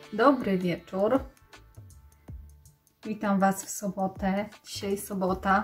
Dobry wieczór. Witam Was w sobotę. Dzisiaj sobota.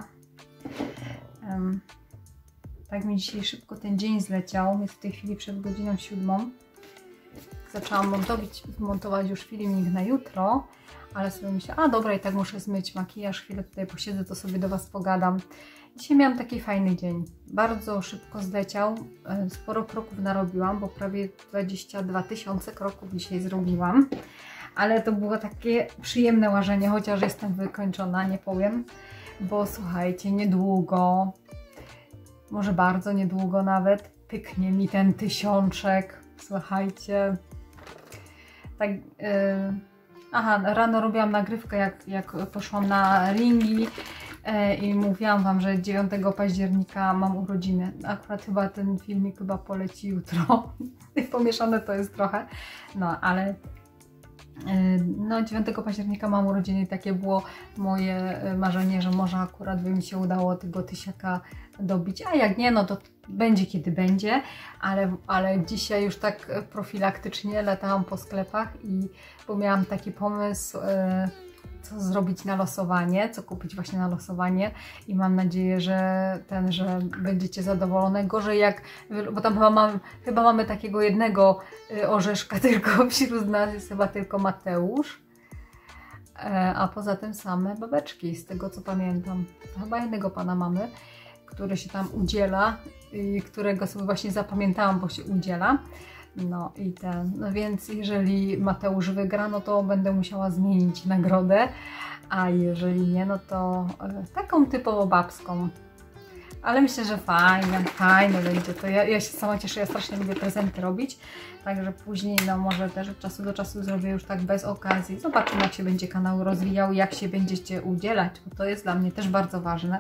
Tak mi dzisiaj szybko ten dzień zleciał. Jest w tej chwili przed godziną 7. Zaczęłam montować już filmik na jutro, ale sobie myślę, a dobra, i tak muszę zmyć makijaż, chwilę tutaj posiedzę, to sobie do Was pogadam. Dzisiaj miałam taki fajny dzień. Bardzo szybko zleciał. Sporo kroków narobiłam, bo prawie 22 000 kroków dzisiaj zrobiłam. Ale to było takie przyjemne łażenie, chociaż jestem wykończona, nie powiem. Bo słuchajcie, niedługo, może bardzo niedługo nawet, pyknie mi ten 1000. Słuchajcie. Tak, aha, rano robiłam nagrywkę, jak poszłam na ringi. I mówiłam Wam, że 9 października mam urodziny. Akurat chyba ten filmik poleci jutro. Pomieszane to jest trochę. No, ale no 9 października mam urodziny i takie było moje marzenie, że może akurat by mi się udało tego 1000 dobić. A jak nie, no to będzie kiedy będzie. Ale dzisiaj już tak profilaktycznie latałam po sklepach bo miałam taki pomysł, co zrobić na losowanie, co kupić właśnie na losowanie i mam nadzieję, że będziecie zadowolone. Gorzej jak, bo tam chyba mamy takiego jednego orzeszka tylko wśród nas, jest chyba tylko Mateusz, a poza tym same babeczki, z tego co pamiętam. Chyba jednego pana mamy, który się tam udziela i którego sobie właśnie zapamiętałam, bo się udziela. No więc jeżeli Mateusz wygra, no to będę musiała zmienić nagrodę, a jeżeli nie, no to taką typowo babską. Ale myślę, że fajne będzie to. Ja się sama cieszę, ja strasznie lubię prezenty robić, także później no może też od czasu do czasu zrobię już tak bez okazji. Zobaczymy, jak się będzie kanał rozwijał, jak się będziecie udzielać, bo to jest dla mnie też bardzo ważne.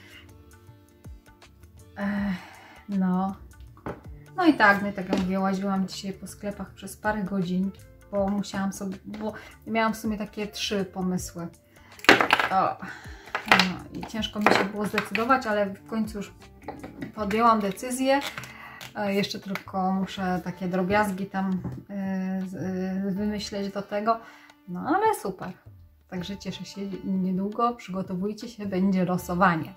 No i tak jak mówię, łaziłam dzisiaj po sklepach przez parę godzin, bo miałam w sumie takie 3 pomysły. I ciężko mi się było zdecydować, ale w końcu już podjęłam decyzję. Jeszcze tylko muszę takie drobiazgi tam wymyśleć do tego. No ale super. Także cieszę się niedługo, przygotowujcie się, będzie losowanie.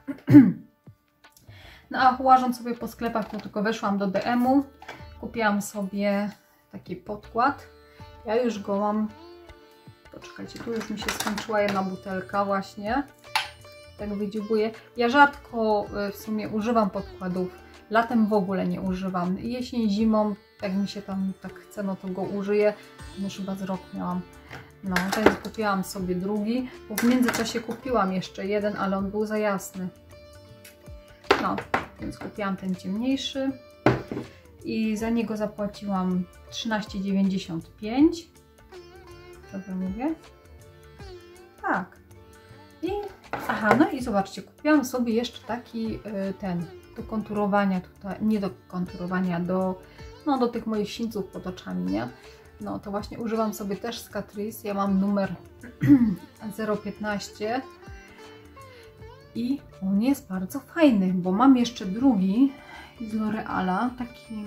No a łażąc sobie po sklepach, to tylko weszłam do DM-u, kupiłam sobie taki podkład. Ja już go mam, poczekajcie, tu już mi się skończyła jedna butelka właśnie, tak wydziubuję. Ja rzadko w sumie używam podkładów, latem w ogóle nie używam. Jesień, zimą, jak mi się tam tak chce, no to go użyję. Już chyba z rok miałam. No, więc kupiłam sobie drugi, bo w międzyczasie kupiłam jeszcze jeden, ale on był za jasny. No, więc kupiłam ten ciemniejszy i za niego zapłaciłam 13,95. Dobrze mówię? Tak. No i zobaczcie, kupiłam sobie jeszcze taki do konturowania tutaj, nie do konturowania, do tych moich sińców pod oczami, nie? No to właśnie używam sobie też z Catrice, ja mam numer 015. I on jest bardzo fajny, bo mam jeszcze drugi z L'Oreala, taki...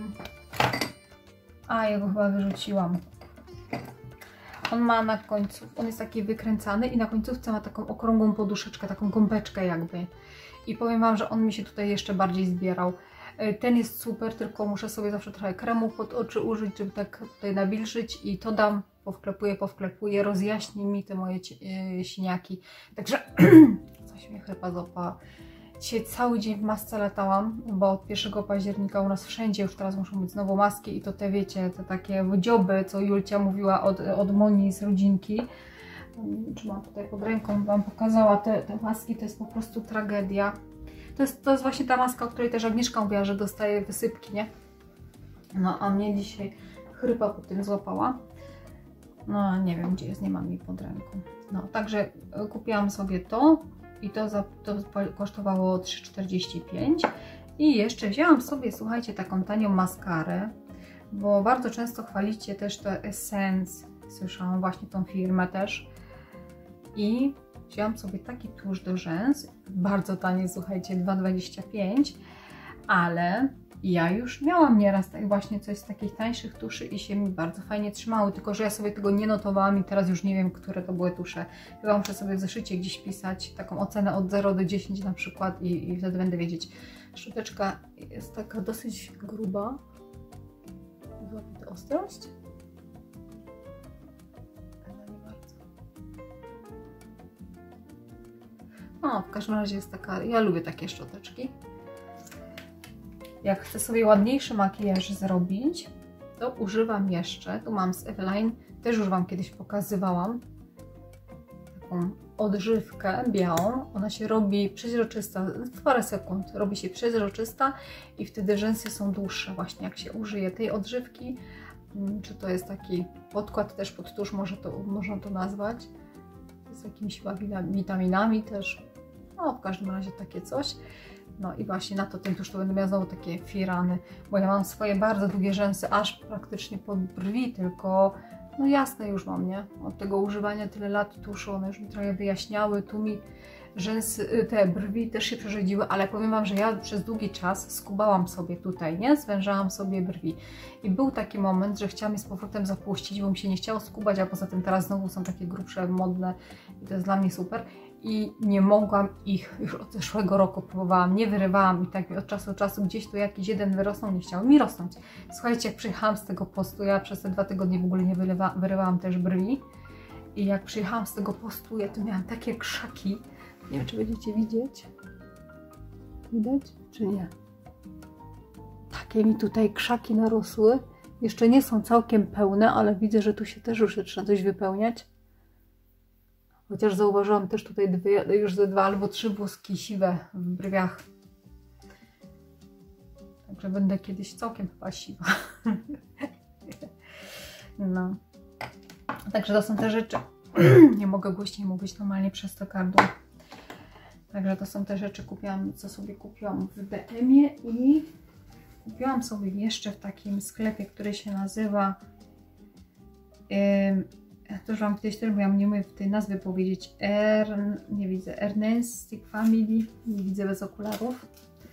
ja go chyba wyrzuciłam. On ma na końcu, on jest taki wykręcany i na końcówce ma taką okrągłą poduszeczkę, taką gąbeczkę jakby. I powiem Wam, że on mi się tutaj jeszcze bardziej zbierał. Ten jest super, tylko muszę sobie zawsze trochę kremu pod oczy użyć, żeby tak tutaj nawilżyć i to dam, powklepuję, rozjaśni mi te moje siniaki. Także... Coś mnie chyba złapała. Dzisiaj cały dzień w masce latałam, bo od 1 października u nas wszędzie już teraz muszą być znowu maski i to te wiecie, te takie dzioby, co Julcia mówiła od Moni z rodzinki. Czy mam tutaj pod ręką, Wam pokazała te maski, to jest po prostu tragedia. To jest właśnie ta maska, o której też Agnieszka mówiła, że dostaje wysypki, nie? No a mnie dzisiaj chrypa po tym złapała. No nie wiem gdzie jest, nie mam jej pod ręką. No także kupiłam sobie to. I to kosztowało 3,45 i jeszcze wzięłam sobie, słuchajcie, taką tanią maskarę, bo bardzo często chwalicie też to Essence, słyszałam właśnie tą firmę też i wzięłam sobie taki tusz do rzęs, bardzo tanie, słuchajcie, 2,25, ale ja już miałam nieraz tak właśnie coś z takich tańszych tuszy i się mi bardzo fajnie trzymały, tylko że ja sobie tego nie notowałam i teraz już nie wiem, które to były tusze. Chyba muszę sobie w zeszycie gdzieś pisać taką ocenę od 0 do 10 na przykład i wtedy będę wiedzieć. Szczoteczka jest taka dosyć gruba. Złapię ostrość. No, w każdym razie jest taka, ja lubię takie szczoteczki. Jak chcę sobie ładniejszy makijaż zrobić, to używam jeszcze, tu mam z Eveline, też już Wam kiedyś pokazywałam, taką odżywkę białą. Ona się robi przeźroczysta, w parę sekund robi się przeźroczysta i wtedy rzęsy są dłuższe właśnie jak się użyje tej odżywki. Czy to jest taki podkład też pod tusz, można to nazwać, z jakimiś chyba witaminami też, no w każdym razie takie coś. No i właśnie na to ten tusz to będę miała znowu takie firany, bo ja mam swoje bardzo długie rzęsy, aż praktycznie pod brwi, tylko no jasne już mam, nie? Od tego używania tyle lat tuszu, one już mi trochę wyjaśniały, tu mi rzęsy, te brwi też się przerzedziły, ale powiem Wam, że ja przez długi czas skubałam sobie tutaj, nie? Zwężałam sobie brwi i był taki moment, że chciałam je z powrotem zapuścić, bo mi się nie chciało skubać, a poza tym teraz znowu są takie grubsze, modne i to jest dla mnie super. I nie mogłam ich, już od zeszłego roku próbowałam, nie wyrywałam i tak od czasu do czasu gdzieś tu jakiś jeden wyrosnął, nie chciał mi rosnąć. Słuchajcie, jak przyjechałam z tego postu, ja przez te 2 tygodnie w ogóle nie wyrywałam też brwi i jak przyjechałam z tego postu, ja tu miałam takie krzaki, nie wiem, czy będziecie widzieć, widać, czy nie? Takie mi tutaj krzaki narosły, jeszcze nie są całkiem pełne, ale widzę, że tu się też już zaczyna coś wypełniać. Chociaż zauważyłam też tutaj już ze 2 albo 3 włoski siwe w brwiach. Także będę kiedyś całkiem chyba siwa. No. Także to są te rzeczy. Nie mogę głośniej mówić normalnie przez to gardło. Także to są te rzeczy, co sobie kupiłam w DM-ie i kupiłam sobie jeszcze w takim sklepie, który się nazywa to już Wam kiedyś też mówiłam, nie umiem w tej nazwy powiedzieć. Nie widzę. Ernestic Family. Nie widzę bez okularów.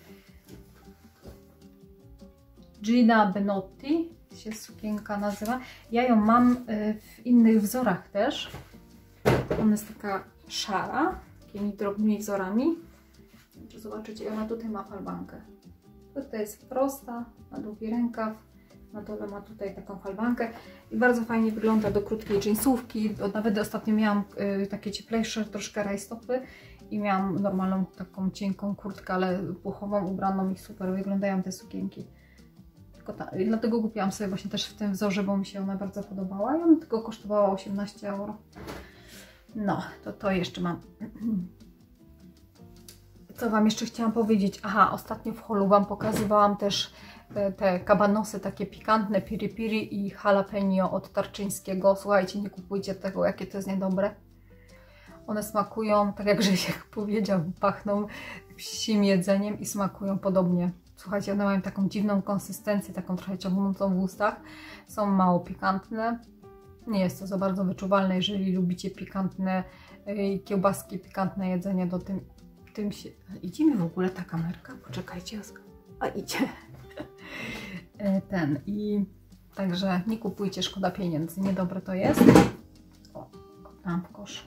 Gina Benotti się sukienka nazywa. Ja ją mam w innych wzorach też. Ona jest taka szara, takimi drobnymi wzorami. Zobaczycie, ona tutaj ma falbankę. Tutaj jest prosta, na długi rękaw. Na dole ma tutaj taką falbankę i bardzo fajnie wygląda do krótkiej dżinsówki. Nawet ostatnio miałam takie cieplejsze troszkę rajstopy i miałam normalną taką cienką kurtkę, ale puchową ubraną i super wyglądają te sukienki. I dlatego kupiłam sobie właśnie też w tym wzorze, bo mi się ona bardzo podobała i ona tylko kosztowała 18 euro. No, to jeszcze mam. Co Wam jeszcze chciałam powiedzieć? Aha, ostatnio w holu Wam pokazywałam też te kabanosy takie pikantne, piri piri i jalapeno od Tarczyńskiego. Słuchajcie, nie kupujcie tego, jakie to jest niedobre. One smakują, tak jak Grzesiek powiedział, pachną psim jedzeniem i smakują podobnie. Słuchajcie, one mają taką dziwną konsystencję, taką trochę ciągnącą w ustach. Są mało pikantne. Nie jest to za bardzo wyczuwalne, jeżeli lubicie pikantne kiełbaski, pikantne jedzenie, to tym się... Idzie mi w ogóle ta kamerka? Poczekajcie, a idzie. I także nie kupujcie, szkoda pieniędzy, niedobre to jest. O, tam w kosz.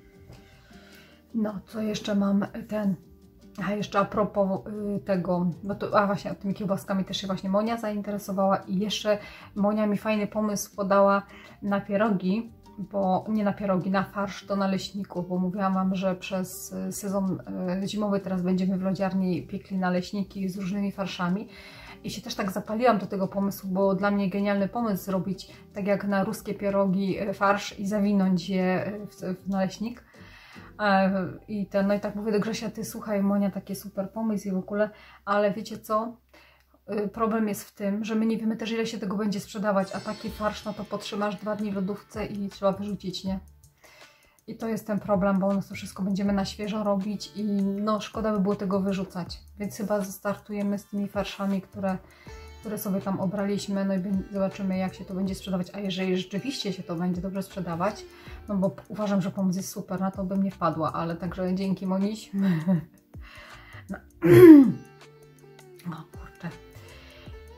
No, co jeszcze mam a jeszcze a propos tego, bo to, właśnie tymi kiełbaskami też się właśnie Monia zainteresowała i jeszcze Monia mi fajny pomysł podała na pierogi, bo nie na pierogi, na farsz do naleśników, bo mówiłam Wam, że przez sezon zimowy teraz będziemy w lodziarni piekli naleśniki z różnymi farszami. I się też tak zapaliłam do tego pomysłu, bo dla mnie genialny pomysł zrobić tak jak na ruskie pierogi farsz i zawinąć je w naleśnik. No i tak mówię do Grzesia, ty słuchaj Monia, taki super pomysł i w ogóle, ale wiecie co? Problem jest w tym, że my nie wiemy też ile się tego będzie sprzedawać, a taki farsz no to potrzymasz 2 dni w lodówce i trzeba wyrzucić, nie? I to jest ten problem, bo to wszystko będziemy na świeżo robić i no szkoda by było tego wyrzucać. Więc chyba zastartujemy z tymi farszami, które sobie tam obraliśmy, no i zobaczymy jak się to będzie sprzedawać. A jeżeli rzeczywiście się to będzie dobrze sprzedawać, no bo uważam, że pomysł jest super, na to bym nie wpadła, ale także dzięki Moniś. No.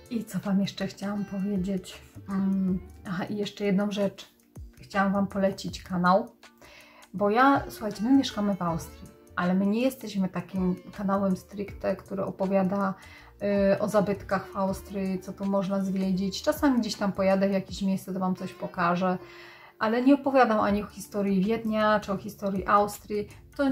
I co Wam jeszcze chciałam powiedzieć? Aha, i jeszcze jedną rzecz. Chciałam Wam polecić kanał, bo słuchajcie, my mieszkamy w Austrii, ale my nie jesteśmy takim kanałem stricte, który opowiada o zabytkach w Austrii, co tu można zwiedzić. Czasami gdzieś tam pojadę w jakieś miejsce, to Wam coś pokażę, ale nie opowiadam ani o historii Wiednia, czy o historii Austrii. To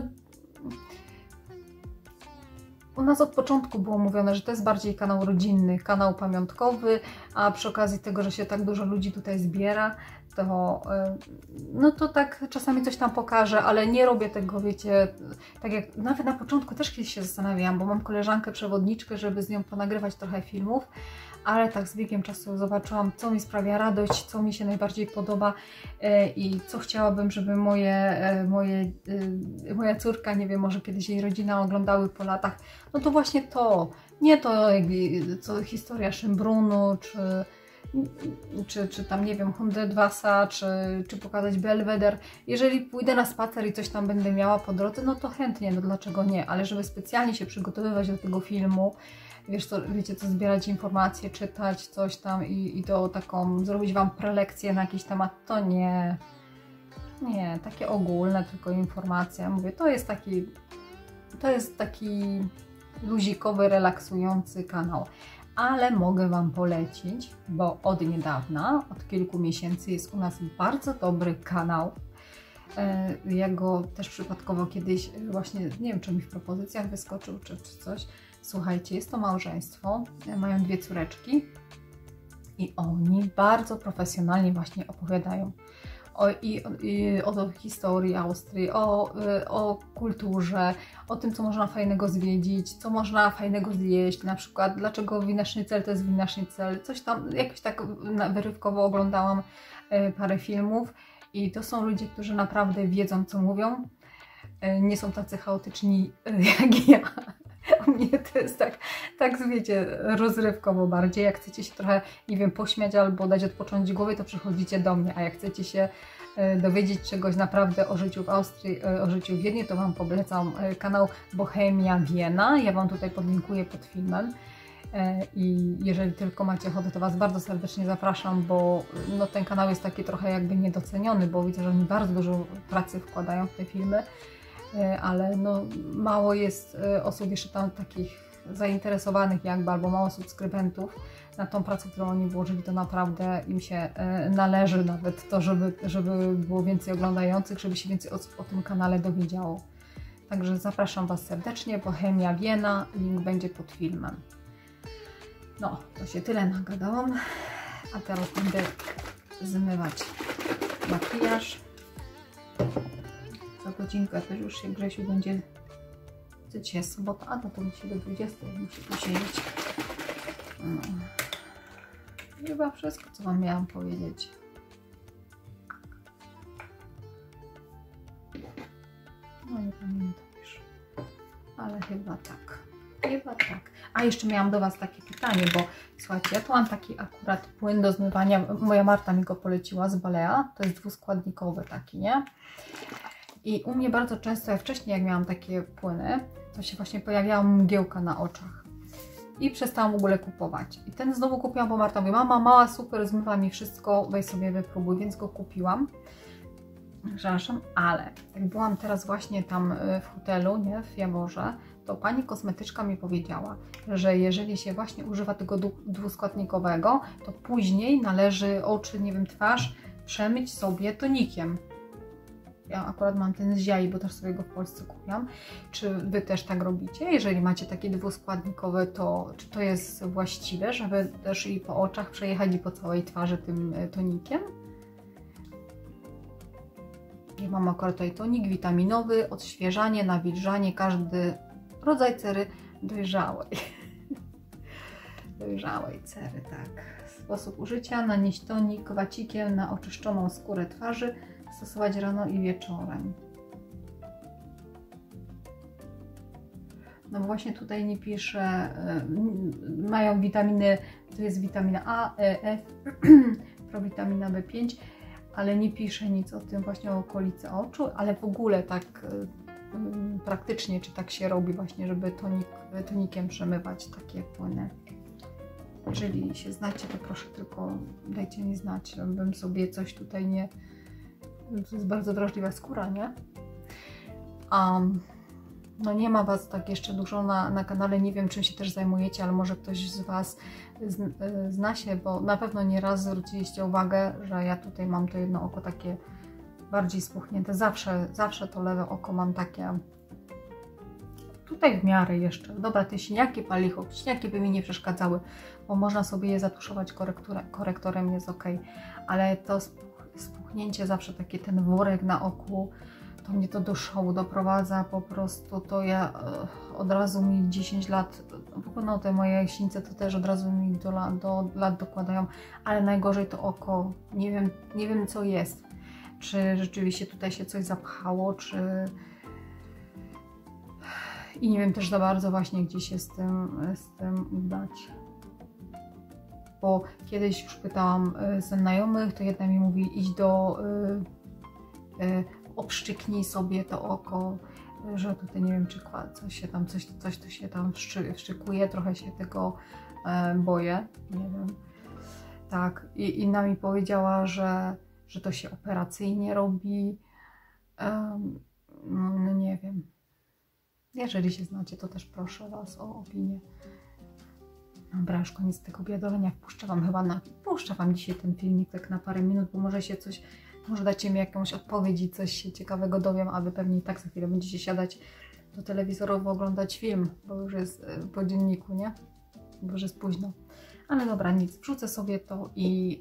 u nas od początku było mówione, że to jest bardziej kanał rodzinny, kanał pamiątkowy, a przy okazji tego, że się tak dużo ludzi tutaj zbiera, to no to tak czasami coś tam pokażę, ale nie robię tego, wiecie, tak jak nawet na początku też kiedyś się zastanawiałam, bo mam koleżankę przewodniczkę, żeby z nią ponagrywać trochę filmów, ale tak z biegiem czasu zobaczyłam, co mi sprawia radość, co mi się najbardziej podoba i co chciałabym, żeby moja córka, nie wiem, może kiedyś jej rodzina oglądały po latach. No to właśnie to, nie to co historia Szymbrunu, czy tam, nie wiem, Hundertwasser, czy pokazać Belweder. Jeżeli pójdę na spacer i coś tam będę miała po drodze, no to chętnie, no dlaczego nie, ale żeby specjalnie się przygotowywać do tego filmu, wiecie co, zbierać informacje, czytać coś tam i to taką, zrobić Wam prelekcję na jakiś temat, to nie. Nie, takie ogólne tylko informacje. Mówię, to jest taki luzikowy, relaksujący kanał. Ale mogę Wam polecić, bo od niedawna, od kilku miesięcy jest u nas bardzo dobry kanał. Ja go też przypadkowo kiedyś właśnie, nie wiem, czy mi w propozycjach wyskoczył, czy coś. Słuchajcie, jest to małżeństwo, mają 2 córeczki i oni bardzo profesjonalnie właśnie opowiadają o historii Austrii, o kulturze, o tym, co można fajnego zwiedzić, co można fajnego zjeść, na przykład dlaczego Wiener Schnitzel to jest Wiener Schnitzel, coś tam, jakoś tak wyrywkowo oglądałam parę filmów i to są ludzie, którzy naprawdę wiedzą, co mówią, nie są tacy chaotyczni jak ja. U mnie to jest tak wiecie, rozrywkowo bardziej. Jak chcecie się trochę, nie wiem, pośmiać albo dać odpocząć głowie, to przychodzicie do mnie, a jak chcecie się dowiedzieć czegoś naprawdę o życiu w Austrii, o życiu w Wiedniu, to Wam polecam kanał Bohemia Wiena. Ja Wam tutaj podlinkuję pod filmem. I jeżeli tylko macie ochotę, to Was bardzo serdecznie zapraszam, bo no, ten kanał jest taki trochę jakby niedoceniony, bo widzę, że oni bardzo dużo pracy wkładają w te filmy. Ale no, mało jest osób jeszcze tam takich zainteresowanych jakby, albo mało subskrybentów na tą pracę, którą oni włożyli, to naprawdę im się należy nawet to, żeby było więcej oglądających, żeby się więcej o tym kanale dowiedziało. Także zapraszam Was serdecznie, Bohemia Wiena, link będzie pod filmem. No, to się tyle nagadałam, a teraz będę zmywać makijaż. Za godzinkę też już się Grzesiu będzie, co dzisiaj jest sobota, a no to musi do 20, musi posiedzieć. No. Chyba wszystko, co Wam miałam powiedzieć. No nie pamiętam już, ale chyba tak. Chyba tak. A jeszcze miałam do Was takie pytanie, bo słuchajcie, ja tu mam taki akurat płyn do zmywania, moja Marta mi go poleciła z Balea, to jest 2-składnikowy taki, nie? I u mnie bardzo często, ja wcześniej jak miałam takie płyny, to się właśnie pojawiała mgiełka na oczach. I przestałam w ogóle kupować. I ten znowu kupiłam, bo Marta mówi, mama, super, zmywa mi wszystko, weź sobie wypróbuj, więc go kupiłam. Przepraszam, ale jak byłam teraz właśnie tam w hotelu, nie, w Jaworze, to pani kosmetyczka mi powiedziała, że jeżeli się właśnie używa tego 2-składnikowego, to później należy oczy, nie wiem, twarz przemyć sobie tonikiem. Ja akurat mam ten z Ziai, bo też sobie go w Polsce kupiłam. Czy Wy też tak robicie? Jeżeli macie takie 2-składnikowe, to czy to jest właściwe, żeby też i po oczach przejechać i po całej twarzy tym tonikiem? Ja mam akurat tutaj tonik witaminowy, odświeżanie, nawilżanie, każdy rodzaj cery dojrzałej. Dojrzałej cery, tak. Sposób użycia: nanieść tonik wacikiem na oczyszczoną skórę twarzy, stosować rano i wieczorem. No właśnie tutaj nie pisze, mają witaminy, to jest witamina A, E, F, prowitamina B5, ale nie pisze nic o tym właśnie o okolicy oczu, ale w ogóle tak praktycznie, czy tak się robi właśnie, żeby tonikiem przemywać takie płyny. Jeżeli się znacie, to proszę tylko dajcie mi znać, żebym sobie coś tutaj nie... To jest bardzo wrażliwa skóra, nie? No nie ma Was tak jeszcze dużo na kanale, nie wiem czym się też zajmujecie, ale może ktoś z Was zna się, bo na pewno nieraz zwróciliście uwagę, że ja tutaj mam to jedno oko takie bardziej spuchnięte. Zawsze to lewe oko mam takie tutaj w miarę jeszcze. Dobra, te siniaki, palicho, siniaki by mi nie przeszkadzały, bo można sobie je zatuszować korektorem, jest ok, ale to spuchnięcie zawsze takie ten worek na oku, to mnie to do szału doprowadza, po prostu to ja od razu mi 10 lat, w ogóle no te moje sińce to też od razu mi do lat dokładają, ale najgorzej to oko, nie wiem co jest, czy rzeczywiście tutaj się coś zapchało, czy... I nie wiem też za bardzo właśnie gdzie się z tym udać. Bo kiedyś już pytałam znajomych, to jedna mi mówi idź do... obszczyknij sobie to oko, że tutaj nie wiem czy coś to się tam wszczykuje, trochę się tego boję, nie wiem. Tak, i inna mi powiedziała, że to się operacyjnie robi, no nie wiem. Jeżeli się znacie, to też proszę Was o opinię. Dobra, już koniec tego biadolenia. Wpuszczę Wam dzisiaj ten filmik tak na parę minut, bo może dacie mi jakąś odpowiedź i coś się ciekawego dowiem, a Wy pewnie i tak za chwilę będziecie siadać do telewizorowo oglądać film, bo już jest po dzienniku, nie? Bo już jest późno. Ale dobra, nic, wrzucę sobie to i...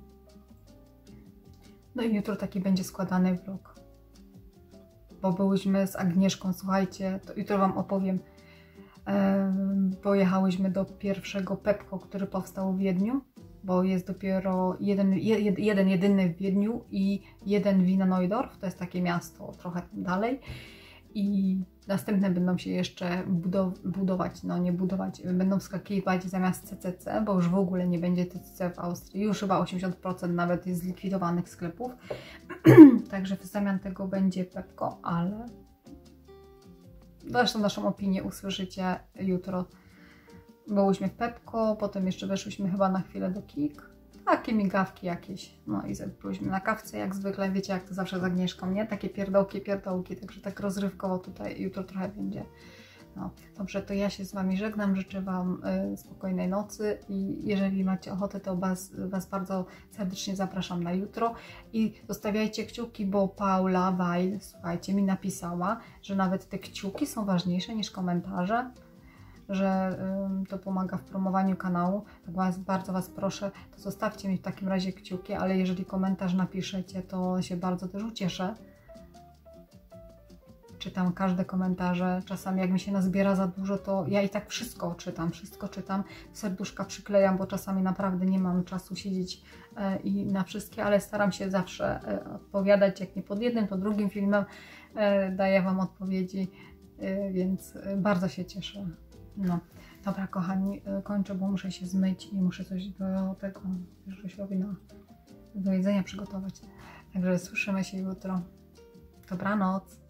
No i jutro taki będzie składany vlog. Bo byłyśmy z Agnieszką, słuchajcie, to jutro Wam opowiem. Pojechałyśmy do pierwszego Pepco, który powstał w Wiedniu, bo jest dopiero jedyny w Wiedniu i jeden w Wiener Neudorf, to jest takie miasto trochę dalej. I następne będą się jeszcze budować, no nie budować, będą wskakiwać zamiast CCC, bo już w ogóle nie będzie CCC w Austrii, już chyba 80% nawet jest zlikwidowanych sklepów, także w zamian tego będzie Pepco, ale zresztą naszą opinię usłyszycie jutro. Byłyśmy w Pepco, potem jeszcze weszłyśmy chyba na chwilę do KiK, takie migawki jakieś, no i byliśmy na kawce jak zwykle, wiecie jak to zawsze z Agnieszką, nie? Takie pierdołki, także tak rozrywkowo tutaj jutro trochę będzie. No, dobrze, to ja się z Wami żegnam, życzę Wam spokojnej nocy i jeżeli macie ochotę, to Was bardzo serdecznie zapraszam na jutro i zostawiajcie kciuki, bo Paula Weil, słuchajcie, mi napisała, że nawet te kciuki są ważniejsze niż komentarze, że to pomaga w promowaniu kanału. Tak bardzo Was proszę, to zostawcie mi w takim razie kciuki, ale jeżeli komentarz napiszecie, to się bardzo też ucieszę. Czytam każde komentarze, czasami jak mi się nazbiera za dużo, to ja i tak wszystko czytam, serduszka przyklejam, bo czasami naprawdę nie mam czasu siedzieć i na wszystkie, ale staram się zawsze odpowiadać, jak nie pod jednym, to drugim filmem daję Wam odpowiedzi, więc bardzo się cieszę. No, dobra kochani, kończę, bo muszę się zmyć i muszę coś do tego Grzesiowi do jedzenia przygotować. Także słyszymy się jutro. Dobranoc.